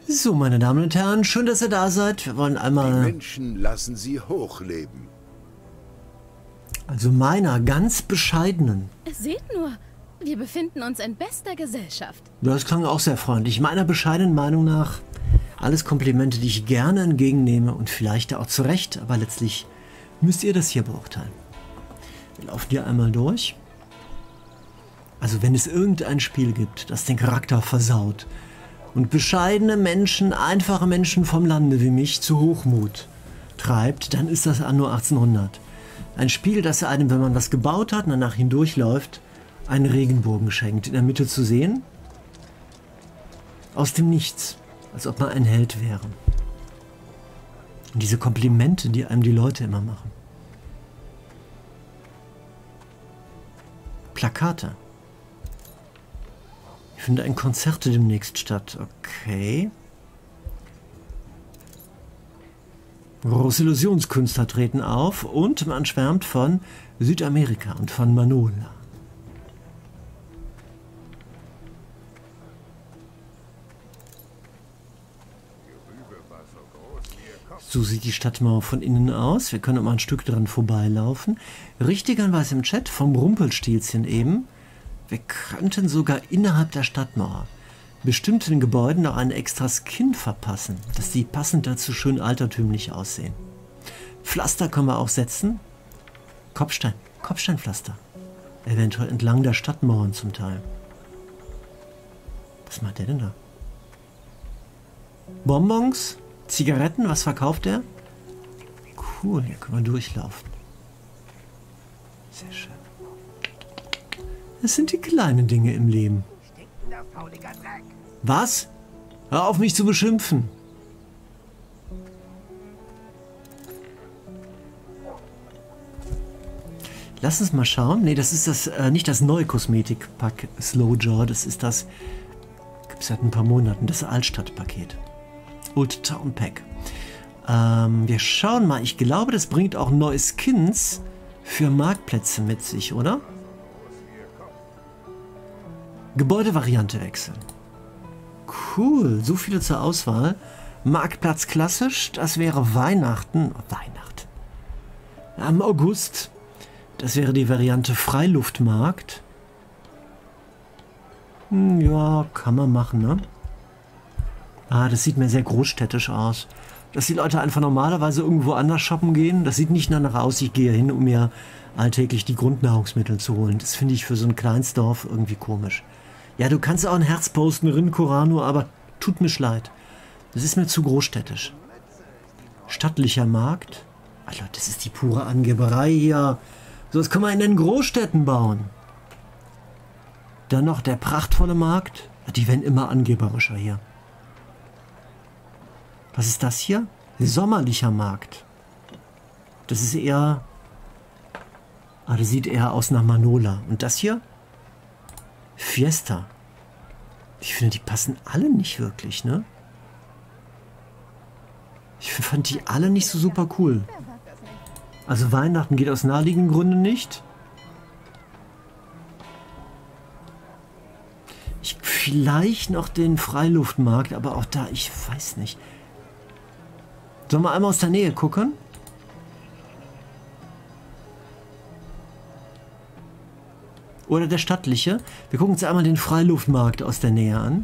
So, meine Damen und Herren, schön, dass ihr da seid. Wir wollen Die einmal, Menschen lassen sie hochleben. also meiner ganz bescheidenen, Seht nur, wir befinden uns in bester Gesellschaft. das klang auch sehr freundlich, meiner bescheidenen Meinung nach, alles Komplimente, die ich gerne entgegennehme und vielleicht auch zu Recht, aber letztlich müsst ihr das hier beurteilen. Wir laufen hier einmal durch. Also wenn es irgendein Spiel gibt, das den Charakter versaut und bescheidene Menschen, einfache Menschen vom Lande wie mich zu Hochmut treibt, dann ist das Anno 1800. Ein Spiel, das einem, wenn man was gebaut hat und danach hindurchläuft, einen Regenbogen schenkt. In der Mitte zu sehen, aus dem Nichts, als ob man ein Held wäre. Und diese Komplimente, die einem die Leute immer machen. Plakate. Ich finde ein Konzert demnächst statt. Okay. Große Illusionskünstler treten auf und man schwärmt von Südamerika und von Manola. So sieht die Stadtmauer von innen aus. Wir können mal ein Stück dran vorbeilaufen. Richtigerweise im Chat vom Rumpelstilzchen eben. Wir könnten sogar innerhalb der Stadtmauer bestimmten Gebäuden noch ein extra Skin verpassen, dass die passend dazu schön altertümlich aussehen. Pflaster können wir auch setzen. Kopfsteinpflaster. Eventuell entlang der Stadtmauern zum Teil. Was macht der denn da? Bonbons? Zigaretten? Was verkauft er? Cool, hier können wir durchlaufen. Sehr schön. Das sind die kleinen Dinge im Leben. Was? Hör auf, mich zu beschimpfen. Lass uns mal schauen. Ne, das ist das nicht das neue Kosmetikpack Slowjaw. Das ist das, gibt es seit ein paar Monaten, das Altstadtpaket. Old Town Pack. Wir schauen mal. Ich glaube, das bringt auch neue Skins für Marktplätze mit sich, oder? Gebäudevariante wechseln. Cool, so viele zur Auswahl. Marktplatz klassisch, das wäre Weihnachten. Am August. Das wäre die Variante Freiluftmarkt. Ja, kann man machen, ne? Ah, das sieht mir sehr großstädtisch aus. Dass die Leute einfach normalerweise irgendwo anders shoppen gehen, das sieht nicht danach aus, ich gehe hin, um mir alltäglich die Grundnahrungsmittel zu holen. Das finde ich für so ein Kleinsdorf irgendwie komisch. Ja, du kannst auch ein Herz posten, Rincorano, aber tut mir leid. Das ist mir zu großstädtisch. Stattlicher Markt? Alter, das ist die pure Angeberei hier. So was kann man in den Großstädten bauen. Dann noch der prachtvolle Markt. Die werden immer angeberischer hier. Was ist das hier? Sommerlicher Markt. Das ist eher... Ah, das sieht eher aus nach Manola. Und das hier? Fiesta. Ich finde, die passen alle nicht wirklich, ne? Ich fand die alle nicht so super cool. Also Weihnachten geht aus naheliegenden Gründen nicht. Vielleicht noch den Freiluftmarkt, aber auch da, ich weiß nicht. Sollen wir einmal aus der Nähe gucken? Oder der stattliche. Wir gucken uns einmal den Freiluftmarkt aus der Nähe an.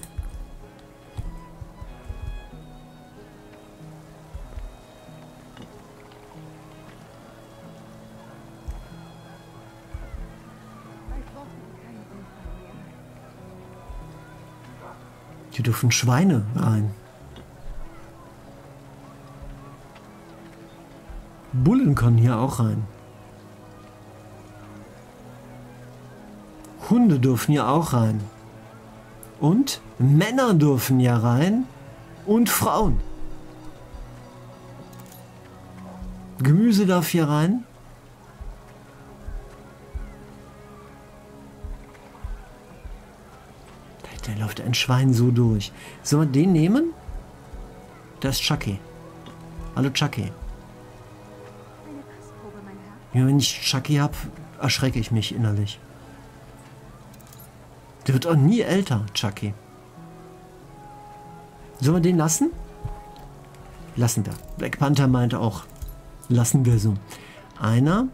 Hier dürfen Schweine rein. Bullen können hier auch rein. Hunde dürfen hier auch rein. Und Männer dürfen hier rein. Und Frauen. Gemüse darf hier rein. Da läuft ein Schwein so durch. Sollen wir den nehmen? Das ist Chucky. Hallo Chucky. Ja, wenn ich Chucky habe, erschrecke ich mich innerlich. Der wird auch nie älter, Chucky. Sollen wir den lassen? Lassen wir. Black Panther meinte auch, lassen wir so. Einer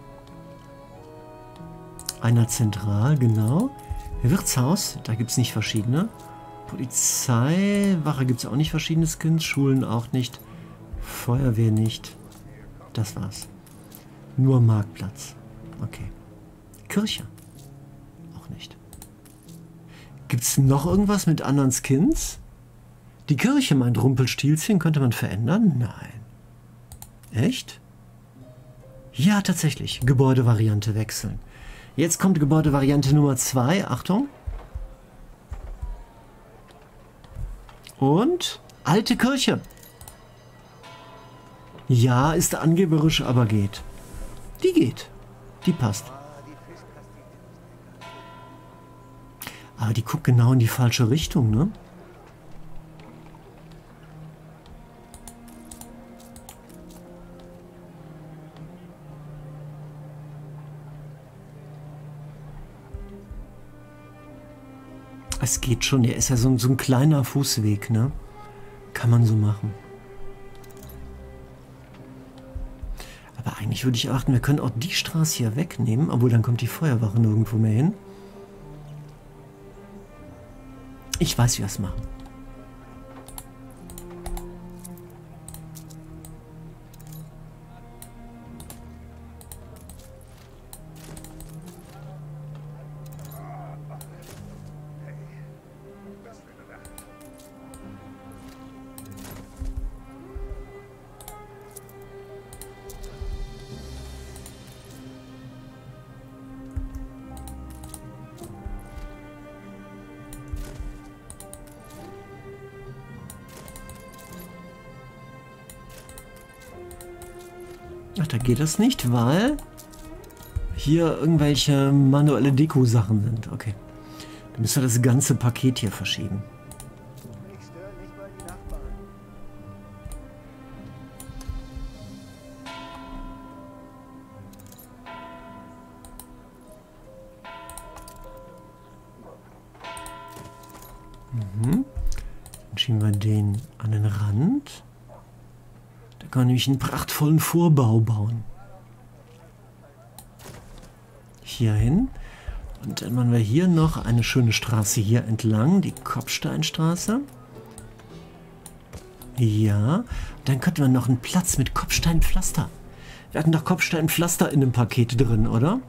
zentral, genau. Wirtshaus, da gibt es nicht verschiedene. Polizeiwache gibt es auch nicht verschiedene Skins. Schulen auch nicht. Feuerwehr nicht. Das war's. Nur Marktplatz. Okay. Kirche. Auch nicht. Gibt es noch irgendwas mit anderen Skins? Die Kirche, meint Rumpelstilzchen, könnte man verändern? Nein. Echt? Ja, tatsächlich. Gebäudevariante wechseln. Jetzt kommt Gebäudevariante Nummer 2. Achtung. Und alte Kirche. Ja, ist angeberisch, aber geht. Die geht. Die passt. Aber die guckt genau in die falsche Richtung, ne? Es geht schon, der ist ja so ein kleiner Fußweg, ne? Kann man so machen. Aber eigentlich würde ich achten, wir können auch die Straße hier wegnehmen, obwohl dann kommt die Feuerwache nirgendwo mehr hin. Ich weiß, wie wir es machen. Ach, da geht das nicht, weil hier irgendwelche manuelle Deko-Sachen sind. Okay. Dann müssen wir das ganze Paket hier verschieben. Dann schieben wir den an den Rand. Da kann man nämlich einen prachtvollen Vorbau bauen. Hier hin. Und dann machen wir hier noch eine schöne Straße hier entlang, die Kopfsteinstraße. Ja, dann könnten wir noch einen Platz mit Kopfsteinpflaster. Wir hatten doch Kopfsteinpflaster in dem Paket drin, oder?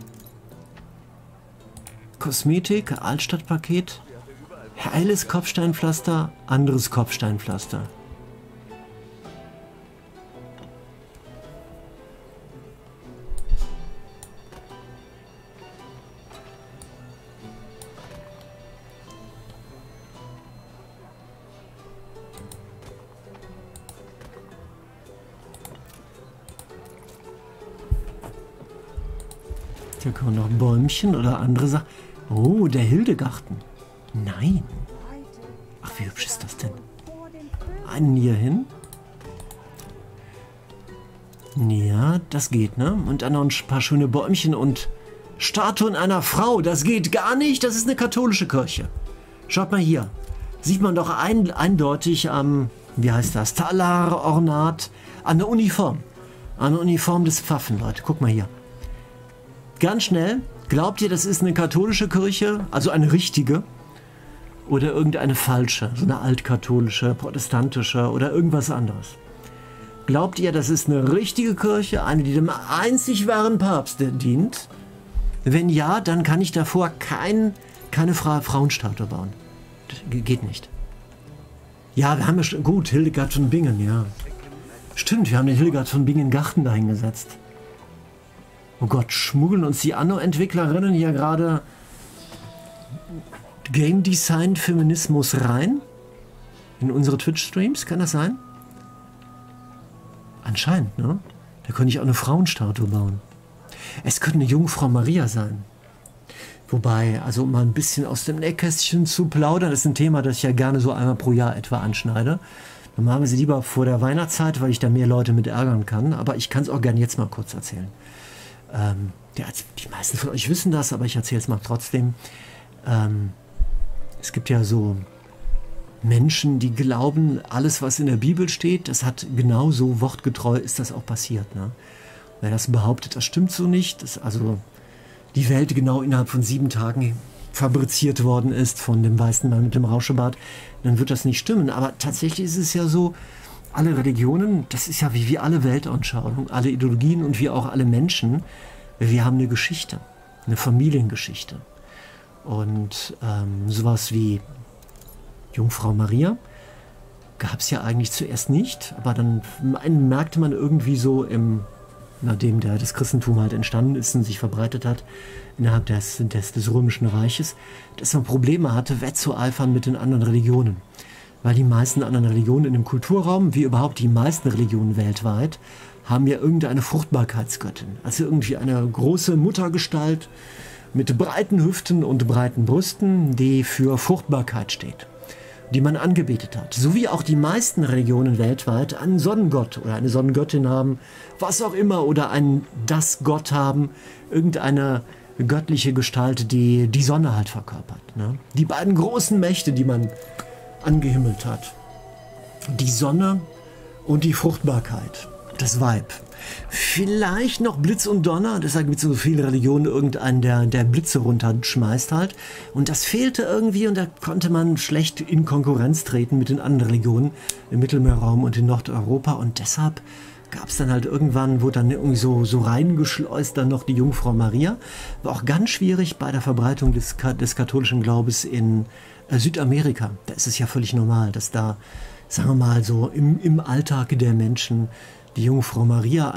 Kosmetik, Altstadtpaket. Heiles Kopfsteinpflaster, anderes Kopfsteinpflaster. Hier kommen noch Bäumchen oder andere Sachen. Oh, der Hildegarten. Nein. Ach, wie hübsch ist das denn? Einen hier hin. Ja, das geht, ne? Und dann noch ein paar schöne Bäumchen und Statuen einer Frau. Das geht gar nicht. Das ist eine katholische Kirche. Schaut mal hier. Sieht man doch eindeutig am, wie heißt das? Talar-Ornat. An der Uniform. An der Uniform des Pfaffen, Leute. Guck mal hier. Ganz schnell. Glaubt ihr, das ist eine katholische Kirche? Also eine richtige? Oder irgendeine falsche? So eine altkatholische, protestantische oder irgendwas anderes? Glaubt ihr, das ist eine richtige Kirche? Eine, die dem einzig wahren Papst dient? Wenn ja, dann kann ich davor keine Frauenstatue bauen. Das geht nicht. Ja, wir haben ja schon... Gut, Hildegard von Bingen, ja. Stimmt, wir haben den Hildegard von Bingen-Garten dahingesetzt. Oh Gott, schmuggeln uns die Anno-Entwicklerinnen hier gerade Game Design Feminismus rein? In unsere Twitch-Streams? Kann das sein? Anscheinend, ne? Da könnte ich auch eine Frauenstatue bauen. Es könnte eine Jungfrau Maria sein. Wobei, also um mal ein bisschen aus dem Nähkästchen zu plaudern, das ist ein Thema, das ich ja gerne so einmal pro Jahr etwa anschneide. Dann machen wir sie lieber vor der Weihnachtszeit, weil ich da mehr Leute mit ärgern kann. Aber ich kann es auch gerne jetzt mal kurz erzählen. Ja, die meisten von euch wissen das, aber ich erzähle es mal trotzdem. Es gibt ja so Menschen, die glauben, alles, was in der Bibel steht, das hat genauso wortgetreu, ist das auch passiert. Ne? Wer das behauptet, das stimmt so nicht. Dass also die Welt genau innerhalb von 7 Tagen fabriziert worden ist von dem weißen Mann mit dem Rauschebart, dann wird das nicht stimmen. Aber tatsächlich ist es ja so, alle Religionen, das ist ja wie alle Weltanschauungen, alle Ideologien und wie auch alle Menschen, wir haben eine Geschichte, eine Familiengeschichte. Und sowas wie Jungfrau Maria gab es ja eigentlich zuerst nicht, aber dann merkte man irgendwie so, nachdem das Christentum halt entstanden ist und sich verbreitet hat, innerhalb des Römischen Reiches, dass man Probleme hatte, wettzueifern mit den anderen Religionen. Weil die meisten anderen Religionen in dem Kulturraum, wie überhaupt die meisten Religionen weltweit, haben ja irgendeine Fruchtbarkeitsgöttin. Also irgendwie eine große Muttergestalt mit breiten Hüften und breiten Brüsten, die für Fruchtbarkeit steht, die man angebetet hat. So wie auch die meisten Religionen weltweit einen Sonnengott oder eine Sonnengöttin haben, was auch immer, oder einen Das-Gott haben, irgendeine göttliche Gestalt, die die Sonne halt verkörpert. Ne? Die beiden großen Mächte, die man angehimmelt hat. Die Sonne und die Fruchtbarkeit, das Weib. Vielleicht noch Blitz und Donner, deshalb gibt es so viele Religionen, irgendeinen, der Blitze runterschmeißt halt. Und das fehlte irgendwie und da konnte man schlecht in Konkurrenz treten mit den anderen Religionen im Mittelmeerraum und in Nordeuropa. Und deshalb gab es dann halt irgendwann, wurde dann irgendwie so reingeschleust dann noch die Jungfrau Maria. War auch ganz schwierig bei der Verbreitung des katholischen Glaubens in Südamerika. Da ist es ja völlig normal, dass da, sagen wir mal so, im Alltag der Menschen die Jungfrau Maria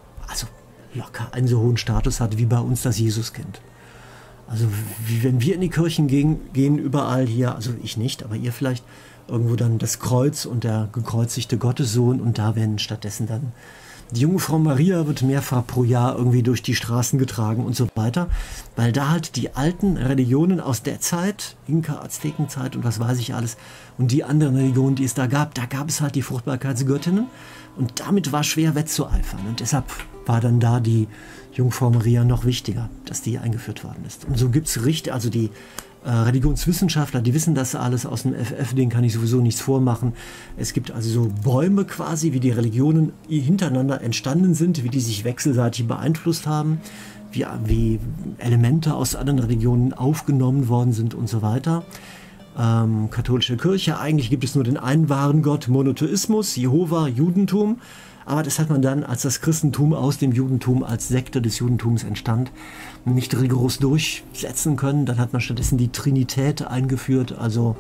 locker einen so hohen Status hat wie bei uns das Jesuskind. Also wie wenn wir in die Kirchen gehen überall hier, also ich nicht, aber ihr vielleicht, irgendwo dann das Kreuz und der gekreuzigte Gottessohn und da werden stattdessen dann die Jungfrau Maria wird mehrfach pro Jahr irgendwie durch die Straßen getragen und so weiter, weil da halt die alten Religionen aus der Zeit, Inka, Aztekenzeit und was weiß ich alles, und die anderen Religionen, die es da gab es halt die Fruchtbarkeitsgöttinnen und damit war schwer wettzueifern und deshalb war dann da die Jungfrau Maria noch wichtiger, dass die eingeführt worden ist. Und so gibt es die Religionswissenschaftler, die wissen das alles aus dem FF, denen kann ich sowieso nichts vormachen. Es gibt also so Bäume quasi, wie die Religionen hintereinander entstanden sind, wie die sich wechselseitig beeinflusst haben, wie Elemente aus anderen Religionen aufgenommen worden sind und so weiter. Katholische Kirche, eigentlich gibt es nur den einen wahren Gott, Monotheismus, Jehova, Judentum. Aber das hat man dann, als das Christentum aus dem Judentum als Sekte des Judentums entstand, nicht rigoros durchsetzen können. Dann hat man stattdessen die Trinität eingeführt, also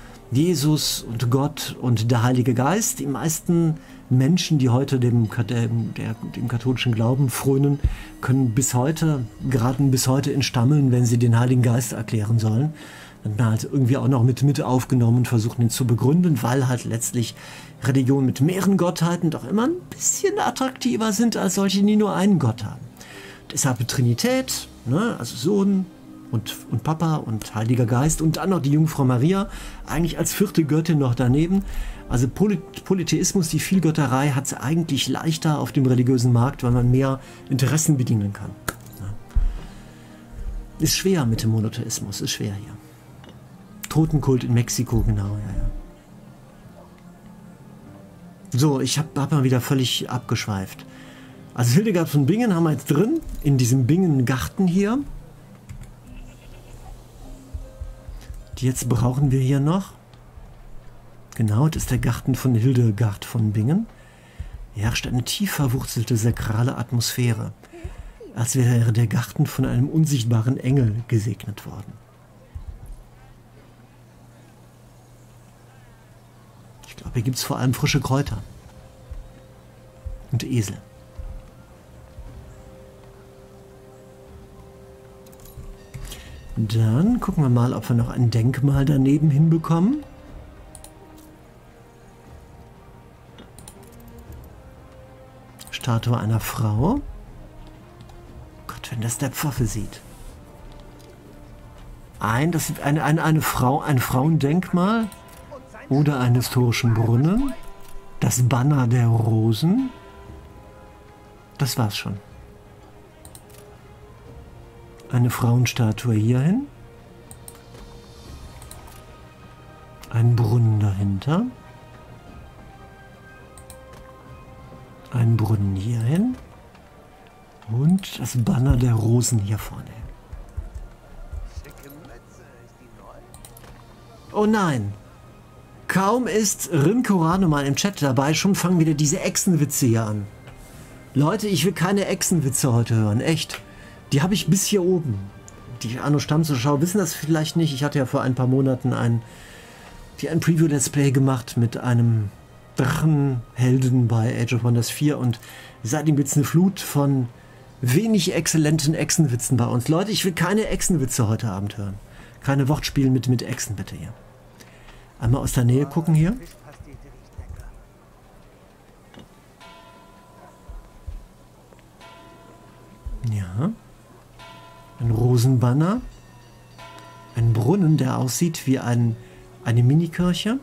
Jesus und Gott und der Heilige Geist. Die meisten Menschen, die heute dem katholischen Glauben frönen, geraten bis heute in Stammeln, wenn sie den Heiligen Geist erklären sollen. Dann halt irgendwie auch noch mit aufgenommen und versuchen ihn zu begründen, weil halt letztlich Religionen mit mehreren Gottheiten doch immer ein bisschen attraktiver sind als solche, die nur einen Gott haben. Deshalb Trinität, ne, also Sohn und Papa und Heiliger Geist und dann noch die Jungfrau Maria, eigentlich als 4. Göttin noch daneben. Also Polytheismus, die Vielgötterei, hat es eigentlich leichter auf dem religiösen Markt, weil man mehr Interessen bedienen kann. Ja. Ist schwer mit dem Monotheismus, ist schwer hier. Totenkult in Mexiko, genau, ja. So, ich hab mal wieder völlig abgeschweift. Also Hildegard von Bingen haben wir jetzt drin, in diesem Bingen-Garten hier. Jetzt brauchen wir hier noch, genau, das ist der Garten von Hildegard von Bingen. Hier herrscht eine tief verwurzelte sakrale Atmosphäre, als wäre der Garten von einem unsichtbaren Engel gesegnet worden. Ich glaube, hier gibt es vor allem frische Kräuter und Esel. Dann gucken wir mal, ob wir noch ein Denkmal daneben hinbekommen. Statue einer Frau. Gott, wenn das der Pfaffe sieht. Das ist eine Frau, ein Frauendenkmal oder einen historischen Brunnen. Das Banner der Rosen. Das war's schon. Eine Frauenstatue hierhin. Ein Brunnen dahin. dahinter. Einen Brunnen hier hin. Und das Banner der Rosen hier vorne. Oh nein! Kaum ist Rinkorano mal im Chat dabei, schon fangen wieder diese Echsenwitze hier an. Leute, ich will keine Echsenwitze heute hören, echt. Die habe ich bis hier oben. Die Anno-Stammzuschauer wissen das vielleicht nicht. Ich hatte ja vor ein paar Monaten ein Preview-Let's Play gemacht mit einem Drachenhelden bei Age of Wonders 4 und seitdem gibt es eine Flut von wenig exzellenten Echsenwitzen bei uns. Leute, ich will keine Echsenwitze heute Abend hören. Keine Wortspiele mit Echsen bitte hier. Einmal aus der Nähe gucken hier. Ja. Ein Rosenbanner. Ein Brunnen, der aussieht wie eine Minikirche.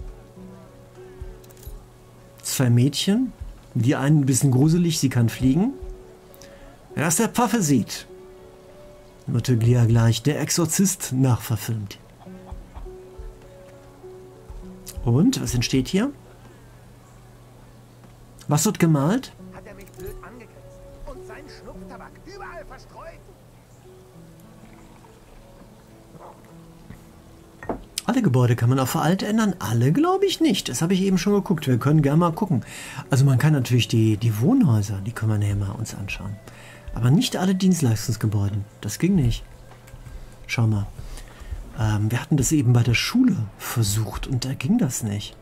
2 Mädchen. Die eine ein bisschen gruselig, sie kann fliegen. Wer das der Pfaffe sieht, wird ja gleich der Exorzist nachverfilmt. Und, was entsteht hier? Was wird gemalt? Hat er mich blöd angegrinst und seinen Schnupftabak überall verstreut? Alle Gebäude kann man auf alt ändern. Alle glaube ich nicht. Das habe ich eben schon geguckt. Wir können gerne mal gucken. Also man kann natürlich die Wohnhäuser, die können wir näher mal uns anschauen. Aber nicht alle Dienstleistungsgebäude. Das ging nicht. Schau mal. Wir hatten das eben bei der Schule versucht und da ging das nicht.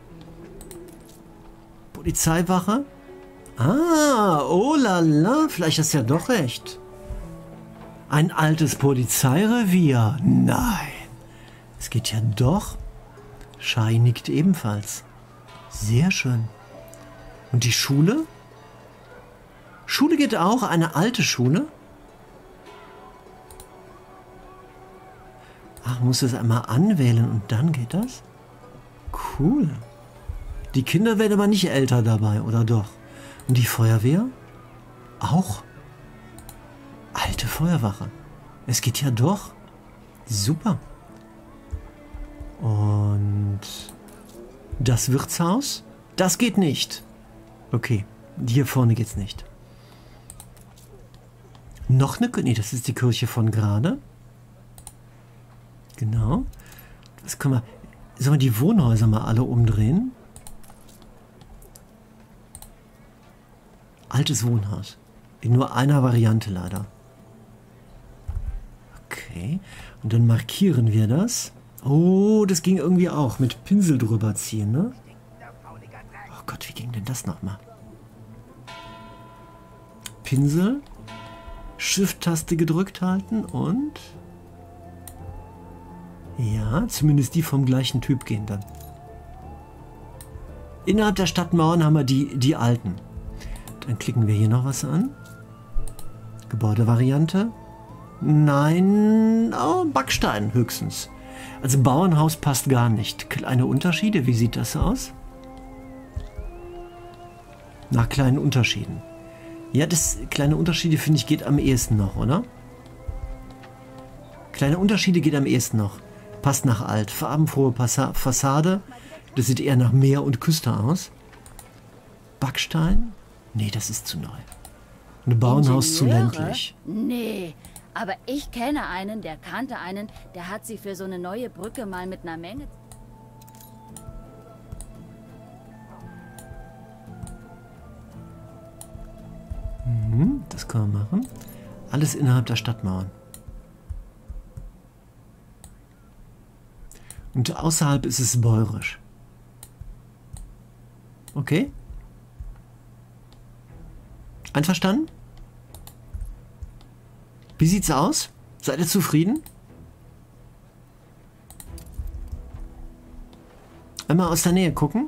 Polizeiwache? Ah, oh la la, vielleicht hast du ja doch recht. Ein altes Polizeirevier? Nein. Es geht ja doch. Shai nickt ebenfalls. Sehr schön. Und die Schule? Schule geht auch, eine alte Schule? Ach, muss das einmal anwählen und dann geht das? Cool. Die Kinder werden aber nicht älter dabei, oder doch? Und die Feuerwehr? Auch? Alte Feuerwache. Es geht ja doch. Super. Und das Wirtshaus? Das geht nicht. Okay, hier vorne geht's nicht. Noch eine... Nee, das ist die Kirche von gerade. Genau. Das können wir... Sollen wir die Wohnhäuser mal alle umdrehen? Altes Wohnhaus. In nur einer Variante leider. Okay. Und dann markieren wir das. Oh, das ging irgendwie auch. Mit Pinsel drüber ziehen, ne? Oh Gott, wie ging denn das nochmal? Pinsel. Shift-Taste gedrückt halten und... Ja, zumindest die vom gleichen Typ gehen dann. Innerhalb der Stadtmauern haben wir die alten. Dann klicken wir hier noch was an. Gebäudevariante. Nein, oh, Backstein höchstens. Also Bauernhaus passt gar nicht. Kleine Unterschiede, wie sieht das aus? Nach kleinen Unterschieden. Ja, das kleine Unterschiede finde ich geht am ehesten noch, oder? Kleine Unterschiede geht am ehesten noch. Passt nach alt. Farbenfrohe Fassade. Das sieht eher nach Meer und Küste aus. Backstein? Nee, das ist zu neu. Ein Bauernhaus zu ländlich. Nee, aber ich kenne einen, der kannte einen, der hat sie für so eine neue Brücke mal mit einer Menge... Das können wir machen. Alles innerhalb der Stadtmauern. Und außerhalb ist es bäuerisch. Okay? Einverstanden? Wie sieht's aus? Seid ihr zufrieden? Einmal aus der Nähe gucken.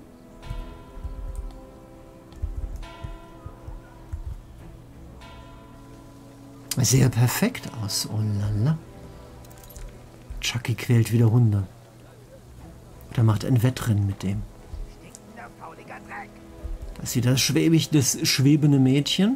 Sehr perfekt aus. Oh lala. Chucky quält wieder Hunde. Oder macht ein Wettrennen mit dem. Das ist hier das schwebende Mädchen.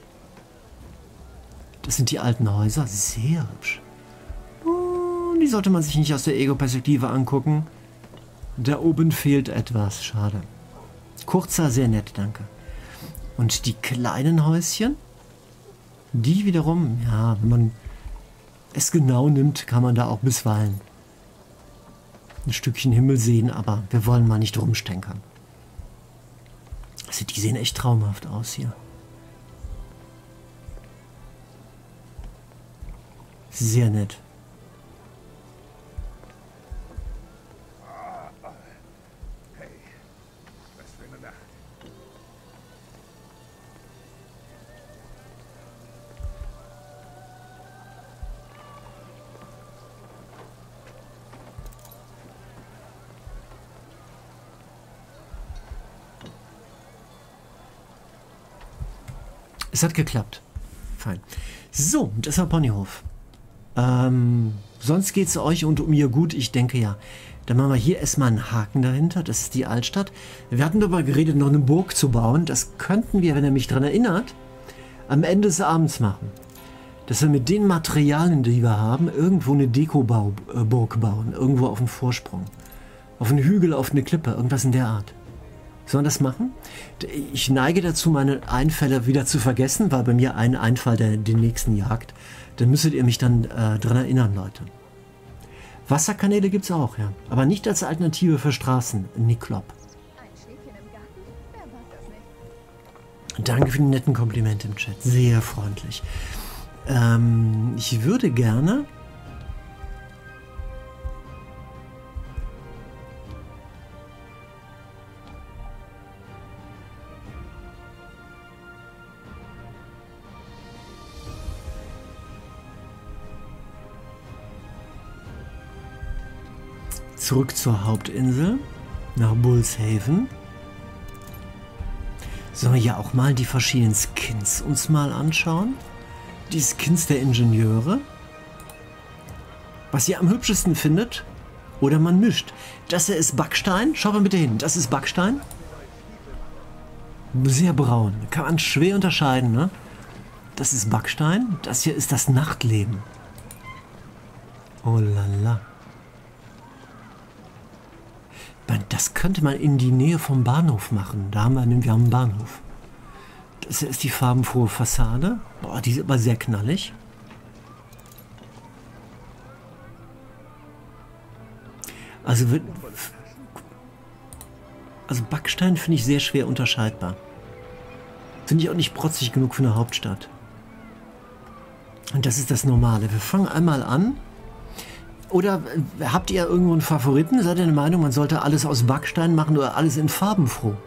Das sind die alten Häuser. Sehr hübsch. Oh, die sollte man sich nicht aus der Ego-Perspektive angucken. Da oben fehlt etwas. Schade. Kurzer, sehr nett, danke. Und die kleinen Häuschen? Die wiederum, ja, wenn man es genau nimmt, kann man da auch bisweilen ein Stückchen Himmel sehen, aber wir wollen mal nicht rumstänkern. Also die sehen echt traumhaft aus hier. Sehr nett. Hey, was für eine Nacht. Es hat geklappt. Fein. So, das war Ponyhof. Sonst geht es euch und um ihr gut, ich denke ja. Dann machen wir hier erstmal einen Haken dahinter. Das ist die Altstadt. Wir hatten darüber geredet, noch eine Burg zu bauen. Das könnten wir, wenn ihr mich daran erinnert, am Ende des Abends machen. Dass wir mit den Materialien, die wir haben, irgendwo eine Deko-Burg bauen. Irgendwo auf dem Vorsprung. Auf einen Hügel, auf eine Klippe. Irgendwas in der Art. Sollen wir das machen? Ich neige dazu, meine Einfälle wieder zu vergessen, weil bei mir ein Einfall den nächsten jagt. Dann müsstet ihr mich dann dran erinnern, Leute. Wasserkanäle gibt es auch, ja. Aber nicht als Alternative für Straßen. Niklop. Ein Schäfchen im Garten? Wer mag das nicht? Danke für die netten Komplimente im Chat. Sehr freundlich. Ich würde gerne... Zurück zur Hauptinsel, nach Bullshaven. Sollen wir ja auch mal die verschiedenen Skins uns mal anschauen? Die Skins der Ingenieure. Was ihr am hübschesten findet. Oder man mischt. Das hier ist Backstein. Schaut mal bitte hin. Das ist Backstein. Sehr braun. Kann man schwer unterscheiden, ne? Das ist Backstein. Das hier ist das Nachtleben. Oh la la. Das könnte man in die Nähe vom Bahnhof machen. Da haben wir einen Bahnhof. Das ist die farbenfrohe Fassade. Boah, die ist aber sehr knallig. Also Backstein finde ich sehr schwer unterscheidbar. Finde ich auch nicht protzig genug für eine Hauptstadt. Und das ist das Normale. Wir fangen einmal an. Oder habt ihr irgendwo einen Favoriten? Seid ihr der Meinung, man sollte alles aus Backstein machen oder alles in farbenfroh?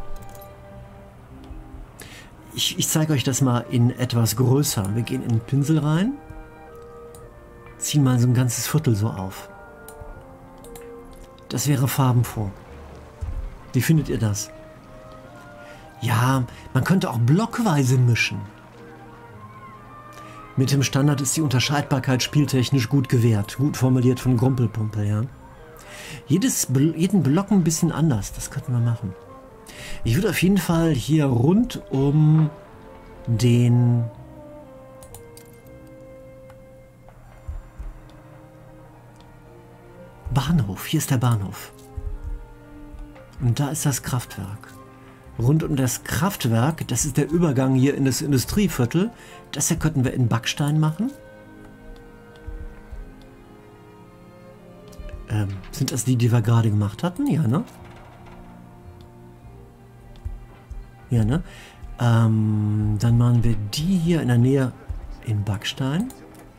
Ich zeige euch das mal in etwas größer. Wir gehen in den Pinsel rein. Ziehen mal so ein ganzes Viertel so auf. Das wäre farbenfroh. Wie findet ihr das? Ja, man könnte auch blockweise mischen. Mit dem Standard ist die Unterscheidbarkeit spieltechnisch gut gewährt. Gut formuliert von Grumpelpumpel, ja. Jeden Block ein bisschen anders. Das könnten wir machen. Ich würde auf jeden Fall hier rund um den Bahnhof. Hier ist der Bahnhof. Und da ist das Kraftwerk. Rund um das Kraftwerk, das ist der Übergang hier in das Industrieviertel. Das hier könnten wir in Backstein machen. Sind das die wir gerade gemacht hatten? Ja, ne? Ja, ne? Dann machen wir die hier in der Nähe in Backstein.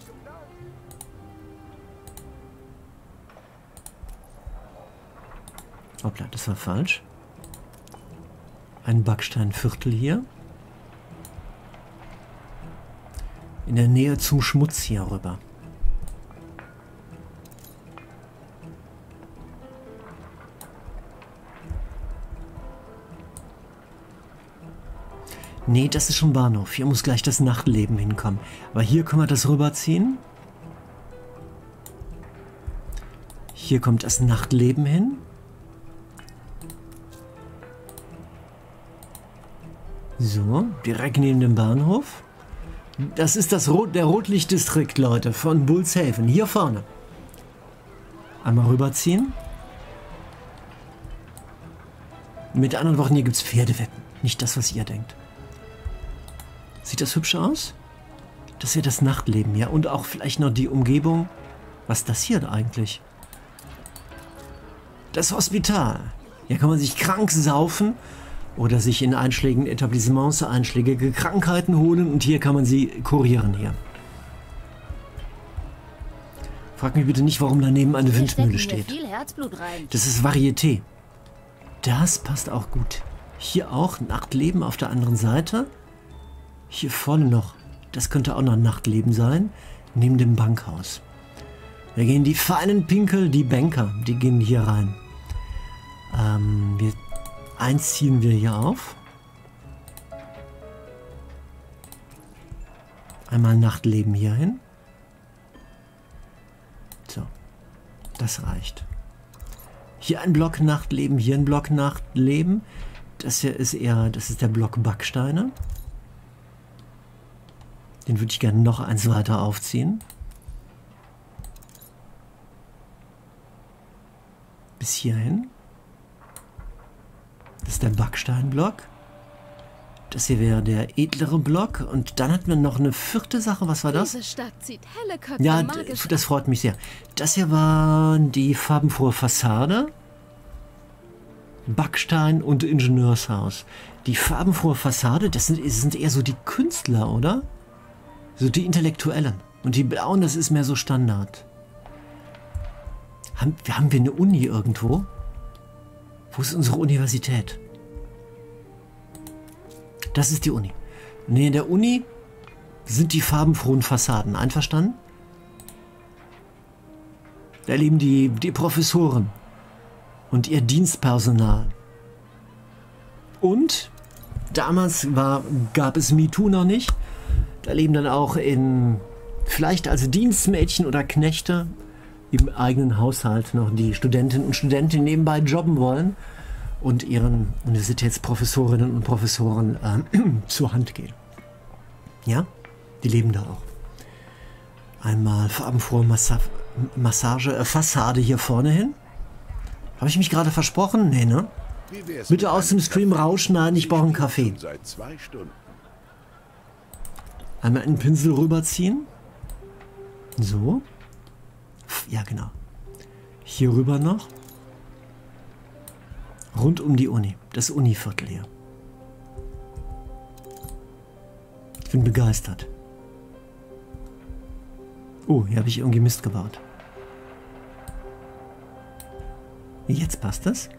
Hoppla, das war falsch. Ein Backsteinviertel hier. In der Nähe zum Schmutz hier rüber. Nee, das ist schon Bahnhof. Hier muss gleich das Nachtleben hinkommen. Aber hier können wir das rüberziehen. Hier kommt das Nachtleben hin. So, direkt neben dem Bahnhof. Das ist der Rotlichtdistrikt, Leute, von Bullshaven. Hier vorne. Einmal rüberziehen. Mit anderen Worten, hier gibt es Pferdewetten. Nicht das, was ihr denkt. Sieht das hübsch aus? Das ist ja das Nachtleben, ja. Und auch vielleicht noch die Umgebung. Was ist das hier eigentlich? Das Hospital. Hier kann man sich krank saufen oder sich in einschlägigen Etablissements einschlägige Krankheiten holen. Und hier kann man sie kurieren hier. Frag mich bitte nicht, warum daneben eine Windmühle steht. Viel Herzblut rein. Das ist Varieté. Das passt auch gut. Hier auch Nachtleben auf der anderen Seite. Hier vorne noch. Das könnte auch noch Nachtleben sein. Neben dem Bankhaus. Da gehen die feinen Pinkel, die Banker. Die gehen hier rein. Eins ziehen wir hier auf. Einmal Nachtleben hier hin. So. Das reicht. Hier ein Block Nachtleben, hier ein Block Nachtleben. Das hier ist das ist der Block Backsteine. Den würde ich gerne noch eins weiter aufziehen. Bis hierhin. Das ist der Backsteinblock. Das hier wäre der edlere Block. Und dann hatten wir noch eine vierte Sache. Was war das? Diese Stadt zieht helle Köpfe Ja, magisch. das freut mich sehr. Das hier war die farbenfrohe Fassade. Backstein und Ingenieurshaus. Die farbenfrohe Fassade, das sind eher so die Künstler, oder? So die Intellektuellen. Und die blauen, das ist mehr so Standard. Haben wir eine Uni irgendwo? Wo ist unsere Universität? Das ist die Uni. Nee, in der Uni sind die farbenfrohen Fassaden. Einverstanden? Da leben die Professoren und ihr Dienstpersonal. Und damals gab es MeToo noch nicht. Da leben dann auch vielleicht als Dienstmädchen oder Knechte im eigenen Haushalt noch die Studentinnen und Studenten, die nebenbei jobben wollen und ihren Universitätsprofessorinnen und Professoren zur Hand gehen. Ja, die leben da auch. Einmal farbenfrohe Fassade hier vorne hin. Habe ich mich gerade versprochen? Nee, ne? Bitte aus dem Stream rausschneiden, ich brauche einen Kaffee. Seit 2 Stunden. Einmal einen Pinsel rüberziehen. So. Ja, genau. Hier rüber noch. Rund um die Uni. Das Univiertel hier. Ich bin begeistert. Oh, hier habe ich irgendwie Mist gebaut. Jetzt passt das.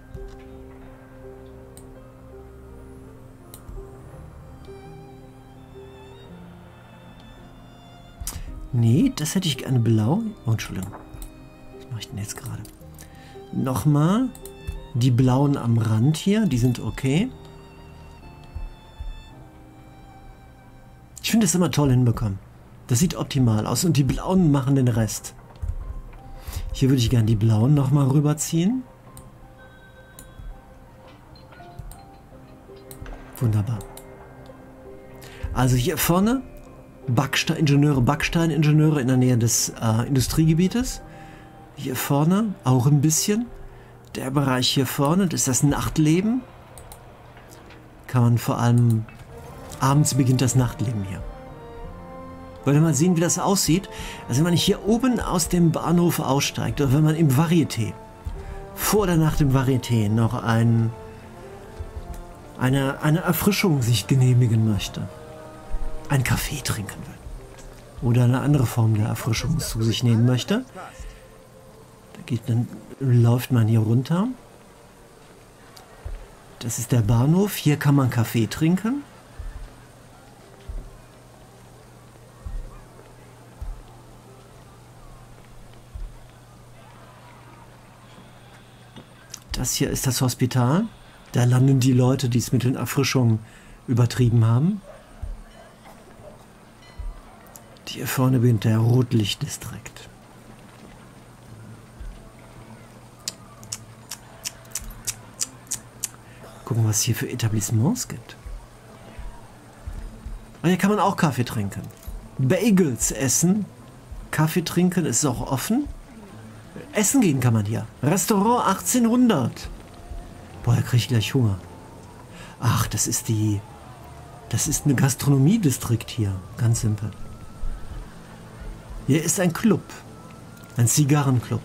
Nee, das hätte ich gerne blau. Oh, Entschuldigung. Was mache ich denn jetzt gerade? Nochmal. Die blauen am Rand hier, die sind okay. Ich finde das immer toll hinbekommen. Das sieht optimal aus und die blauen machen den Rest. Hier würde ich gerne die blauen nochmal rüberziehen. Wunderbar. Also hier vorne Backsteiningenieure in der Nähe des Industriegebietes. Hier vorne auch ein bisschen. Der Bereich hier vorne, das ist das Nachtleben. Kann man vor allem abends beginnt das Nachtleben hier. Wollen wir mal sehen, wie das aussieht? Also wenn man hier oben aus dem Bahnhof aussteigt oder wenn man im Varieté, vor oder nach dem Varieté noch eine Erfrischung sich genehmigen möchte, einen Kaffee trinken will oder eine andere Form der Erfrischung zu sich nehmen möchte, dann läuft man hier runter. Das ist der Bahnhof. Hier kann man Kaffee trinken. Das hier ist das Hospital. Da landen die Leute, die es mit den Erfrischungen übertrieben haben. Hier vorne beginnt der Rotlichtdistrikt. Gucken, was es hier für Etablissements gibt. Und hier kann man auch Kaffee trinken. Bagels essen. Kaffee trinken ist auch offen. Essen gehen kann man hier. Restaurant 1800. Boah, er kriegt gleich Hunger. Ach, das ist die... Das ist eine Gastronomiedistrikt hier. Ganz simpel. Hier ist ein Club. Ein Zigarrenclub.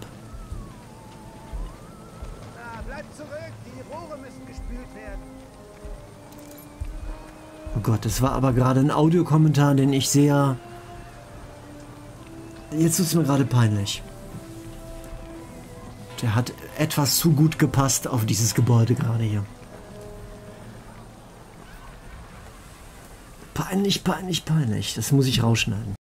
Na, bleibt zurück. Die Rohre müssen gespült werden. Oh Gott, das war aber gerade ein Audiokommentar, den ich sehr... Jetzt tut es mir gerade peinlich. Der hat etwas zu gut gepasst auf dieses Gebäude gerade hier. Peinlich, peinlich, peinlich. Das muss ich rausschneiden.